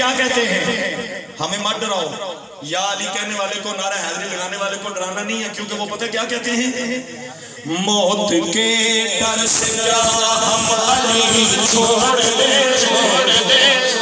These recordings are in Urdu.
کیا کہتے ہیں؟ ہمیں مت ڈراؤ، یا علی کہنے والے کو، نعرہ حیدری لگانے والے کو ڈرانا نہیں ہے، کیونکہ وہ پتہ کیا کہتے ہیں؟ موت کے ڈر سے کیا ہم علی چھوڑ دے،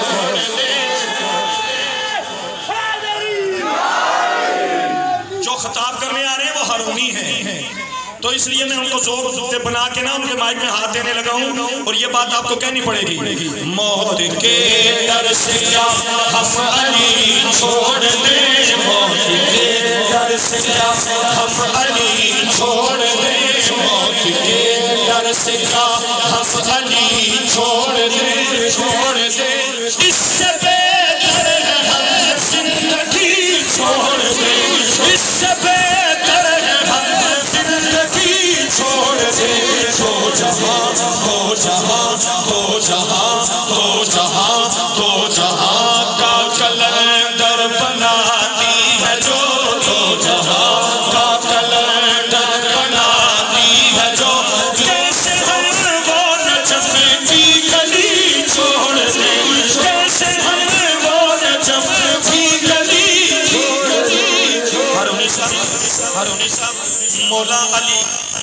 جو خطاب کرنے آ رہے ہیں وہ ہارونی ہیں، تو اس لیے میں ان کو زور سے بنا کے نا ان کے مائک میں ہاتھ دینے لگا ہوں، اور یہ بات آپ کو کہنی پڑے گی، موت کے ڈر سے کیا ہم علی چھوڑ دیں، موت کے ڈر سے کیا ہم علی چھوڑ دیں، موت کے ڈر سے کیا ہم علی چھوڑ دیں، چھوڑ دیں، اس سے بہتر ہے ہم زندگی چھوڑ دیں، اس سے بہتر ہے ہم زندگی چھوڑ دیں، تو جہاں تو جہاں تو جہاں تو جہاں تو جہاں کا کلندر بناتی ہے جو، تو جہاں کا کلندر بناتی ہے جو، کیسے ہم وہ نجف کی گلی چھوڑ دیں، کیسے ہم وہ نجف کی گلی چھوڑ دیں۔ ہارونی صاحب مولا علی،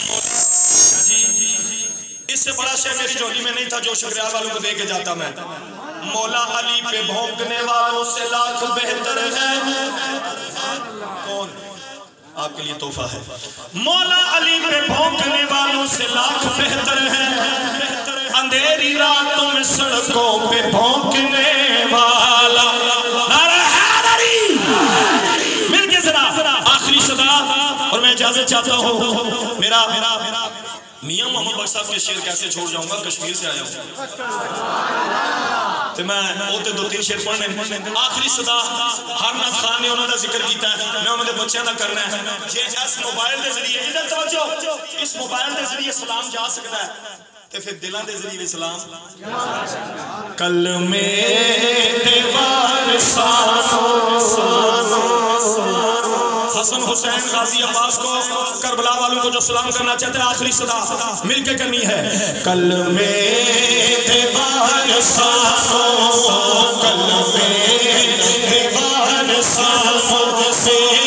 اس سے بڑا شے میری جولی میں نہیں تھا جو شکریال والوں کو دے کے جاتا میں، مولا علی پہ بھونکنے والوں سے لاکھ بہتر ہے، کون؟ آپ کے لیے تحفہ ہے، مولا علی پہ بھونکنے والوں سے لاکھ بہتر ہے، اندھیری راتوں میں سڑکوں پہ بھونکنے والا، نعرہ حیدری، مل کے ذرا آخری صدا، اور میں اجازت چاہتا ہوں، میرا میاں محمد بخش صاحب کے شعر کیسے چھوڑ جاؤں گا، کشمیر سے آیا ہوں، تو میں ہوتے دو تین شعر پڑھنے، آخری صدا ہر نعت خان نے انہوں نے ذکر کیتا ہے، میں انہوں نے بچیاں نہ کرنا ہے، یہ اس موبائل دے ذریعے، ادھر توجہ، اس موبائل دے ذریعے سلام جا سکتا ہے، تو پھر دلان دے ذریعے سلام کل میں دیوار حسن حسین غازی عباس کو، کربلا والوں کو جو سلام کرنا چاہتے ہیں، آخری صدا مل کے کرنی ہے، کل میں دیوار سانسوں، کل میں دیوار سانسوں سے